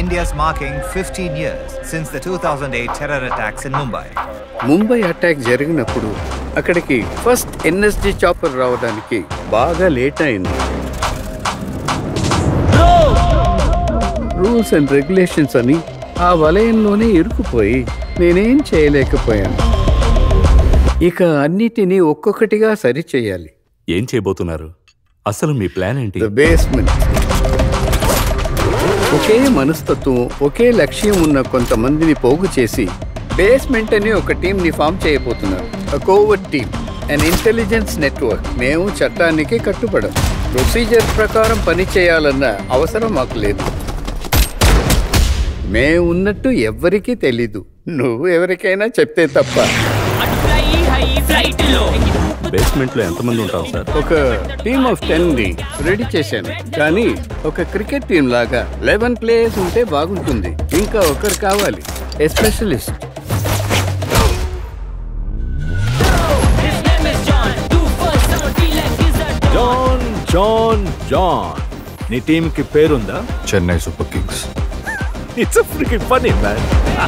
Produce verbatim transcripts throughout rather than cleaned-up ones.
India's marking fifteen years since the two thousand eight terror attacks in Mumbai. Mumbai attack జరిగినప్పుడు అక్కడికి first NSG chopper రావడానికి బాగా late అయింది. Rules and regulations అని ఆ వలయంలోనే ఇరుక్కుపోయి నేనేం చేయలేకపోయాను. ఇక అన్నిటినీ ఒక్కొక్కటిగా సరి చేయాలి. ఏం చేయబోతున్నారు? అసలు మీ ప్లాన్ ఏంటి? The basement. ఒకే మనస్తత్వం, ఒకే లక్ష్యం ఉన్న కొంతమందిని పోగు చేసి బేస్మెంట్ అని ఒక టీంని ఫామ్ చేయబోతున్నారు. Covert team, an intelligence network. మేము చట్టానికి కట్టుబడం. ప్రొసీజర్ ప్రకారం పని చేయాలన్న అవసరం మాకు లేదు. మేము ఉన్నట్టు ఎవ్వరికీ తెలీదు. నువ్వు ఎవరికైనా చెప్తే తప్ప. బేస్మెంట్ లో ఎంతమంది ఉంటాం సార్? ఒక టీమ్ ఆఫ్ టెన్ ని రెడీ చేశాను, కానీ ఒక క్రికెట్ టీం లాగా లెవెన్ ప్లేయర్స్ ఉంటే బాగుంటుంది. ఇంకా ఒకరు కావాలి, ఎస్పెషలిస్ట్. జాన్ జాన్ జాన్ నీ టీమ్ కి పేరుందా? Chennai Super Kings. It's freaking funny man.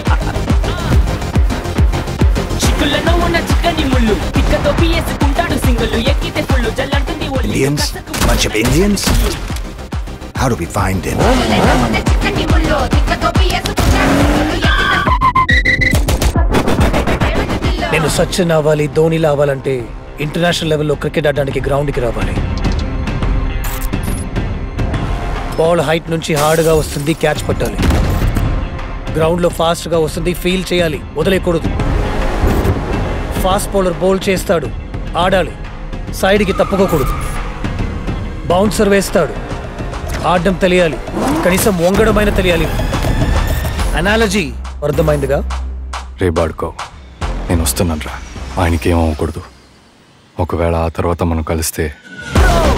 Indians? Bunch of Indians? How do we find them? నేను సచిన్ అవ్వాలి, ధోనిలా అవ్వాలంటే ఇంటర్నేషనల్ లెవెల్లో క్రికెట్ ఆడడానికి గ్రౌండ్కి రావాలి. బాల్ హైట్ నుంచి హార్డ్గా వస్తుంది, క్యాచ్ పట్టాలి. గ్రౌండ్లో ఫాస్ట్గా వస్తుంది, ఫీల్ చేయాలి, వదిలేయకూడదు. ఫాస్ట్ బౌలర్ బౌల్ చేస్తాడు, ఆడాలి, సైడ్కి తప్పుకోకూడదు. బౌన్సర్ వేస్తాడు, ఆడడం తెలియాలి, కనీసం వంగడమైనా తెలియాలి. అనాలజీ అర్థమైందిగా? రే బాడుకో, నేను వస్తున్నాను రా. ఆయనకి ఏమవ్వకూడదు. ఒకవేళ ఆ తర్వాత మనం కలిస్తే